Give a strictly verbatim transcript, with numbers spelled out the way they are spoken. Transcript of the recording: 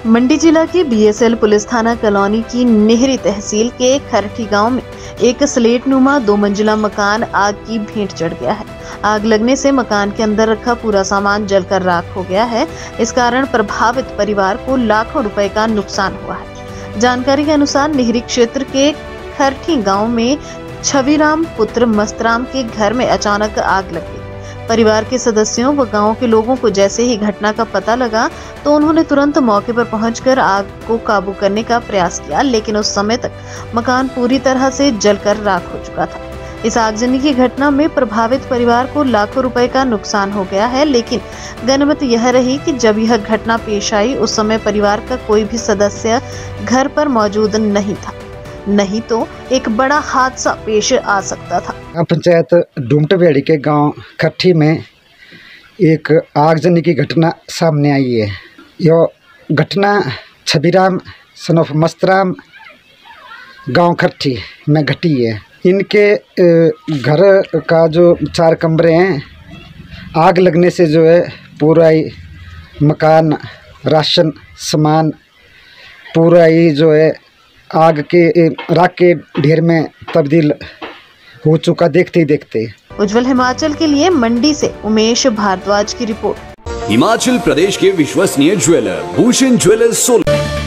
मंडी जिला के BSL police थाना कॉलोनी की नेहरी तहसील के खरठी गांव में एक स्लेट नुमा दो मंजिला मकान आग की भेंट चढ़ गया है। आग लगने से मकान के अंदर रखा पूरा सामान जलकर राख हो गया है। इस कारण प्रभावित परिवार को लाखों रुपए का नुकसान हुआ है। जानकारी के अनुसार नेहरी क्षेत्र के खरठी गांव में छविराम पुत्र मस्तराम के घर में अचानक आग लग गई। परिवार के सदस्यों व गांव के लोगों को जैसे ही घटना का पता लगा तो उन्होंने तुरंत मौके पर पहुंचकर आग को काबू करने का प्रयास किया, लेकिन उस समय तक मकान पूरी तरह से जलकर राख हो चुका था। इस आगजनी की घटना में प्रभावित परिवार को लाखों रुपए का नुकसान हो गया है, लेकिन गनीमत यह रही कि जब यह घटना पेश आई उस समय परिवार का कोई भी सदस्य घर पर मौजूद नहीं था, नहीं तो एक बड़ा हादसा पेश आ सकता था। पंचायत डूमटवेड़ी के गांव खट्टी में एक आगजनी की घटना सामने आई है। यह घटना छबिराम सन ऑफ मस्तराम गांव खट्टी में घटी है। इनके घर का जो चार कमरे हैं, आग लगने से जो है पूरा ही मकान, राशन सामान पूरा ही जो है आग के राख के ढेर में तब्दील हो चुका देखते ही देखते। उज्जवल हिमाचल के लिए मंडी से उमेश भारद्वाज की रिपोर्ट। हिमाचल प्रदेश के विश्वसनीय ज्वेलर भूषण ज्वेलर्स सोलन।